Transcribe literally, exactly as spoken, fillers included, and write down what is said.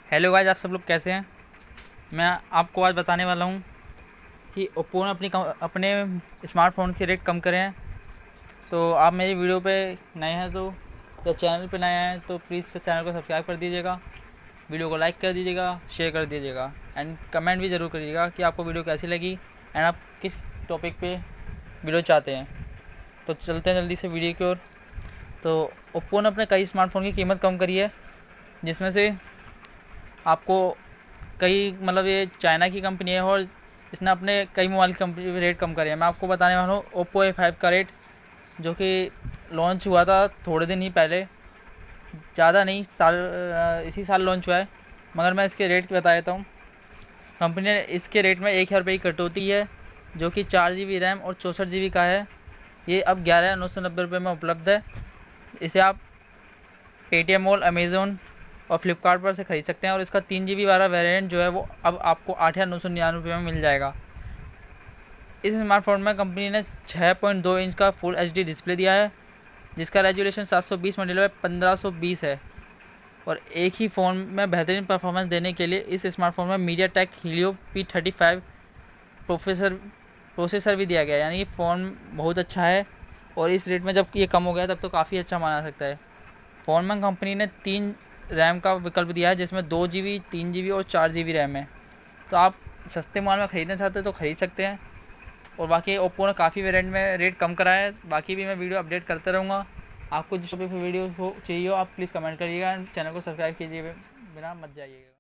Hello guys, आप सब लोग कैसे हैं। मैं आपको आज बताने वाला हूं कि ओप्पो ने अपनी कम- अपने स्मार्टफ़ोन के रेट कम करे हैं। तो आप मेरी वीडियो पे नए हैं तो या चैनल पे नए हैं तो प्लीज़ चैनल को सब्सक्राइब कर दीजिएगा, वीडियो को लाइक कर दीजिएगा, शेयर कर दीजिएगा एंड कमेंट भी ज़रूर करिएगा कि आपको वीडियो कैसी लगी एंड आप किस टॉपिक पे वीडियो चाहते हैं। तो चलते हैं जल्दी से वीडियो की ओर। तो ओप्पो ने अपने कई स्मार्टफ़ोन की कीमत कम करी है, जिसमें से आपको कई मतलब ये चाइना की कंपनी है और इसने अपने कई मोबाइल कंपनी रेट कम करे हैं। मैं आपको बताने वाला हूँ ओप्पो ए फाइव का रेट, जो कि लॉन्च हुआ था थोड़े दिन ही पहले, ज़्यादा नहीं, साल इसी साल लॉन्च हुआ है। मगर मैं इसके रेट बता देता हूँ। कंपनी ने इसके रेट में एक हज़ार रुपये की कटौती है, जो कि चार जी बी रैम और चौंसठ जी बी का है। ये अब ग्यारह नौ सौ नब्बे रुपये में उपलब्ध है। इसे आप पेटीएम मॉल, अमेज़ोन और फ्लिपकार्ट पर से ख़रीद सकते हैं और इसका तीन जी बी वाला वेरिएंट जो है वो अब आपको आठ हज़ार नौ सौ निन्यानवे रुपये में मिल जाएगा। इस स्मार्टफोन में कंपनी ने छः पॉइंट दो इंच का फुल एच डी डिस्प्ले दिया है, जिसका रेजोल्यूशन सात सौ बीस मल्टीप्लाई बाय पंद्रह सौ बीस है। और एक ही फ़ोन में बेहतरीन परफॉर्मेंस देने के लिए इस स्मार्टफोन में MediaTek Helio P thirty five professor processor भी दिया गया है, यानी कि फ़ोन बहुत अच्छा है। और इस रेट में जब ये कम हो गया तब तो काफ़ी अच्छा माना सकता है। फ़ोन में कंपनी ने तीन रैम का विकल्प दिया है, जिसमें दो जी बी, तीन जी बी और चार जी बी रैम है। तो आप सस्ते माल में ख़रीदना चाहते हो तो ख़रीद सकते हैं। और बाकी ओप्पो ने काफ़ी वेरिएंट में रेट कम करा है। बाकी भी मैं वीडियो अपडेट करता रहूँगा। आपको जिस टॉपिक पर वीडियो हो चाहिए हो आप प्लीज़ कमेंट करिएगा एंड चैनल को सब्सक्राइब कीजिए, बिना मत जाइएगा।